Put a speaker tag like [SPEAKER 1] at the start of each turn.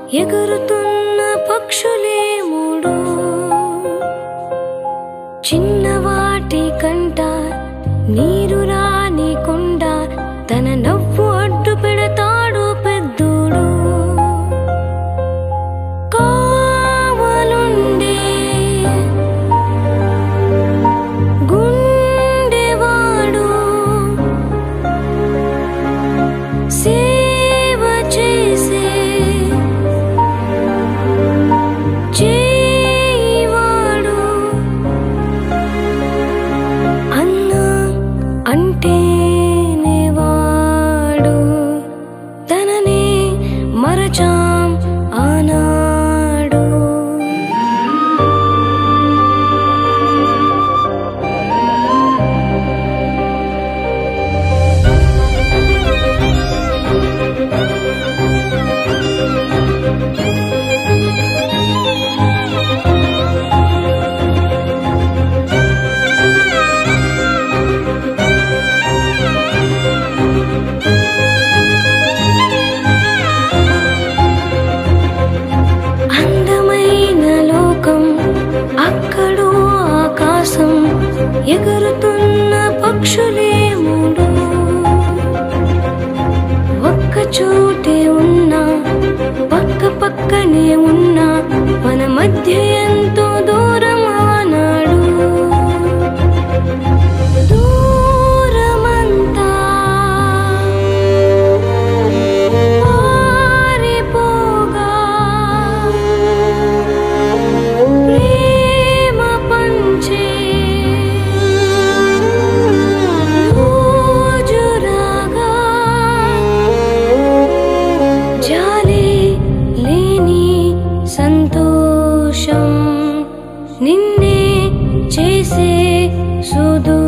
[SPEAKER 1] ఎగురుతున్న పక్షులే మూడు, చిన్నవాటి కంట నీరు రాని కొండ, తన నవ్వు అడ్డు పెడతాడు పెద్దోడు. కావలుండే గుండెవాడు, సేవ చేసే చేయివాడు, అన్న అంటేనే వాడు, తననే మరచాం ఆనాడు. అందమైన లోకం, అక్కడో ఆకాశం, ఎగురుతున్న పక్షులే మూడు, ఒక్క చోటే ఉన్నా పక్క పక్కనే ఉన్నా మన మధ్య ఎంతో దూరం ఆనాడు. దూరమంతా పారిపోగా, ప్రేమ పంచే రోజు రాగా, జాలి లేని సంతోషం నిన్నే చేసే సుదూరం.